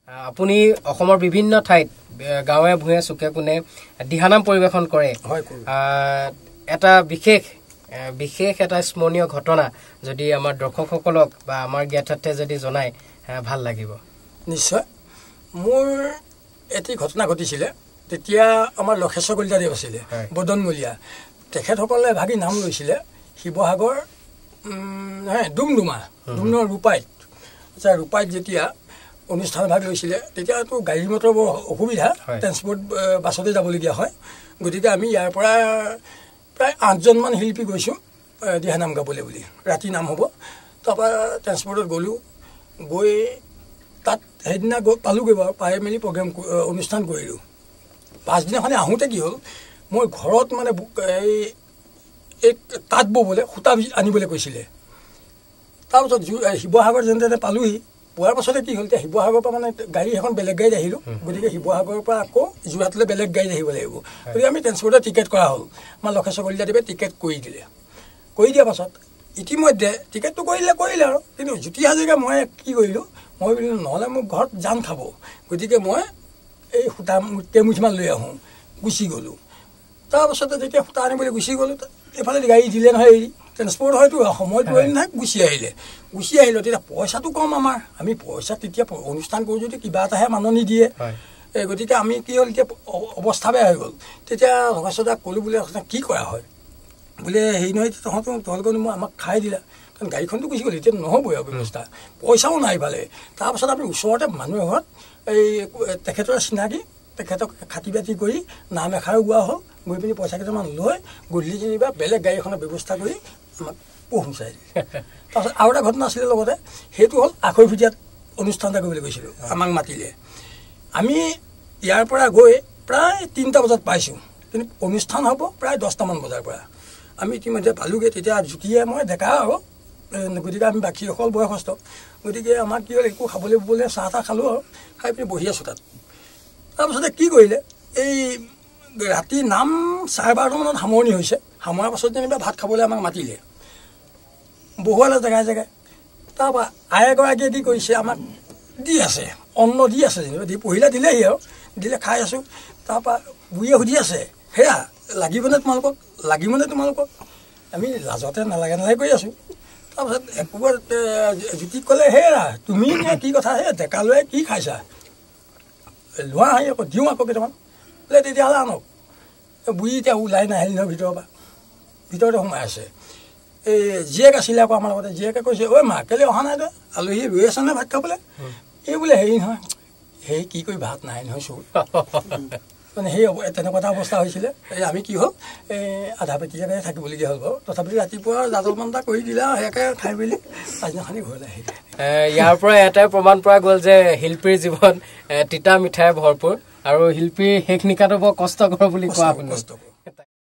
আপুনি অসমৰ বিভিন্ন ঠাইত গাঁৱে ভূঞে চুকে কোণে দিহানাম পৰিবেশন কৰে এটা বিশেষ এটা স্মৰণীয় ঘটনা যদি আমাৰ দৰ্শকসকলক বা আমাৰ জ্ঞাতাৰ্থে যদি জনায় ভাল লাগিব নিশ্চয় মোৰ এটি ঘটনা ঘটিছিলে তেতিয়া আমাৰ লক্ষেশ্বৰ কলিতাদেৱ আছিলে বদনমলীয়া তেখেতসকলে ভাগি নাম লৈছিলে শিৱসাগৰ ডুমডুমাৰ ৰূপাইত ৰূপাইত যেতিয়া অনুষ্ঠান ভাগ লৈছিলে তেতিয়াতো গাড়ী মটৰ বৰ অসুবিধা ট্ৰেন্সপৰ্ট বাছতে যাবলগীয়া হয় গতিকে আমি ইয়াৰ পৰা প্ৰায় 8জনমান শিল্পী গৈছোঁ দিহানাম গাবলৈ বুলি ৰাতি নাম হ'ব তাৰপৰা ট্ৰেন্সপৰ্টত গ'লোঁ গৈ তাত সেইদিনা পালোগৈ বাৰু পাই মেলি প্ৰগ্ৰেম অনুষ্ঠান কৰিলোঁ পাছদিনাখনে আহোঁতে কি হ'ল মই ঘৰত মানে এই তাঁত ব'বলৈ সূতা আনিবলৈ কৈছিলে তাৰপিছত শিৱসাগৰ যেনে তেনে পালোহি পোৱাৰ পাছতে কি হ'ল এতিয়া শিৱসাগৰৰ পৰা মানে গাড়ী এখন বেলেগ গাড়ীত আহিলোঁ গতিকে শিৱসাগৰৰ পৰা আকৌ যোৰহাটলৈ বেলেগ গাড়ীত আহিব লাগিব গতিকে আমি ট্ৰেন্সপৰ্টৰ টিকেট কৰা হ'ল আমাৰ লক্ষেশ্বৰ কলিতাদেৱে টিকেট কৰি দিলে কৰি দিয়াৰ পাছত ইতিমধ্যে টিকেটটো কৰিলে আৰু কিন্তু জ্যোতি হাজৰিকা মই কি কৰিলোঁ মই বোলো নহ'লে মোক ঘৰত জান খাব গতিকে মই এই সূতা কেইমুঠিমান লৈ আহোঁ গুচি গ'লোঁ তাৰপাছতে যেতিয়া সূতা আনিবলৈ গুচি গ'লোঁ এইফালে গাড়ী দিলে নহয় এৰি ট্ৰেন্সপৰ্ট হয়তো সময়টো এৰি নহয় গুচি আহিলোঁ তেতিয়া পইচাটো কম আমাৰ আমি পইচা তেতিয়া অনুষ্ঠান কৰোঁ যদি কিবা এটাহে মানুহ নিদিয়ে গতিকে আমি কি হ'ল এতিয়া অৱস্থা বেয়া হৈ গ'ল তেতিয়া লক্ষেশ্বৰ দাক ক'লোঁ বোলে কি কৰা হয় বোলে হেৰি নহয় তোমালোকে মই আমাক খাই দিলা কাৰণ গাড়ীখনটো গুচি গ'ল এতিয়া নহ'বই আৰু ব্যৱস্থা পইচাও নাই ইফালে তাৰপাছত আমি ওচৰতে মানুহ এঘৰত এই তেখেতৰ চিনাকি তেখেতক খাতি বাতি কৰি নাম এষাৰো গোৱা হ'ল গৈ পিনি পইচা কেইটামান লৈ গধূলি যেনিবা বেলেগ গাড়ী এখনৰ ব্যৱস্থা কৰি আমাক পহুচাই দিলে তাৰপাছত আৰু এটা ঘটনা আছিলে লগতে সেইটো হ'ল আখৈফুটীয়াত অনুষ্ঠান এটা কৰিবলৈ গৈছিলোঁ আমাক মাতিলে আমি ইয়াৰ পৰা গৈ প্ৰায় 3টা বজাত পাইছোঁ কিন্তু অনুষ্ঠান হ'ব প্ৰায় 10টামান বজাৰ পৰা আমি ইতিমধ্যে পালোগৈ তেতিয়া জ্যোতিয়ে মই ডেকা আৰু গতিকে আমি বাকীসকল বয়সস্থ গতিকে আমাক কি হ'ল একো খাবলৈ ব'বলৈ চাহ তাহ খালোঁ আৰু খাই পিনি বহি আছোঁ তাত তাৰপাছতে কি কৰিলে এই ৰাতি নাম 12:30মানত সামৰণি হৈছে সামৰাৰ পাছত যেনিবা ভাত খাবলৈ আমাক মাতিলে বহুৱালে জেগাই তাৰপৰা আই এগৰাকীয়ে কি কৰিছে আমাক দি আছে অন্ন দি আছে যেনিবা দি পহিলা দিলেহি আৰু দিলে খাই আছোঁ তাৰপৰা বুঢ়ীয়ে সুধি আছে সেয়া লাগিবনে তোমালোকক আমি লাজতে নালাগে কৰি আছোঁ তাৰপাছত একোবাৰ জ্যোতিক ক'লে সেয়া তুমি কি কথা হে ডেকা লৈ কি খাইছা লোৱা আহি আকৌ দিওঁ আকৌ কেইটামান বোলে তেতিয়াহ'লে আনক বুঢ়ী এতিয়া ওলাই নাহিল নহয় ভিতৰতে সোমাই আছে এই জীয়েক আছিলে আকৌ আমাৰ লগতে জীয়েকে কৈছে ঐ মা কেলৈ অহা নাই তই আলহী ৰৈ আছে নে ভাত খাবলৈ এই বোলে হেৰি নহয় সেই কি কৰি ভাত নাই নহয় চোৰ মানে সেই তেনেকুৱা এটা অৱস্থা হৈছিলে এই আমি কি হ'ল এই আধা পেটিয়াকে থাকিবলগীয়া হ'ল বাৰু তথাপিও ৰাতিপুৱা জাজলমান এটা কৰি দিলে আৰু সেয়াকে খাই মেলি পাছদিনাখনি ঘৰলৈ আহিলে ইয়াৰ পৰা এটাই প্ৰমাণ পোৱা গ'ল যে শিল্পীৰ জীৱন তিতা মিঠাই ভৰপূৰ আৰু শিল্পীৰ শেষ নিশাটো বৰ কষ্টকৰ বুলি কোৱা শুনিছোঁ